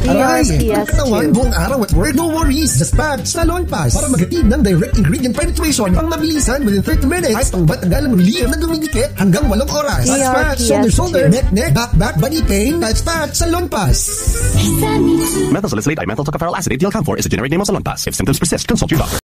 DRPS katawan buong araw at work? No worries. Just patch Salonpas para maghatid ng direct ingredient penetration pang mabilisan within 30 minutes at pang batagalang relief na dumidikit hanggang 8 oras. Touch patch, shoulder, neck, back, body pain. Touch patch Salonpas. Methyl salicylate dimethyl tocopherol acetate DL-CAM4 is a generic name of Salonpas. If symptoms persist, consult your doctor.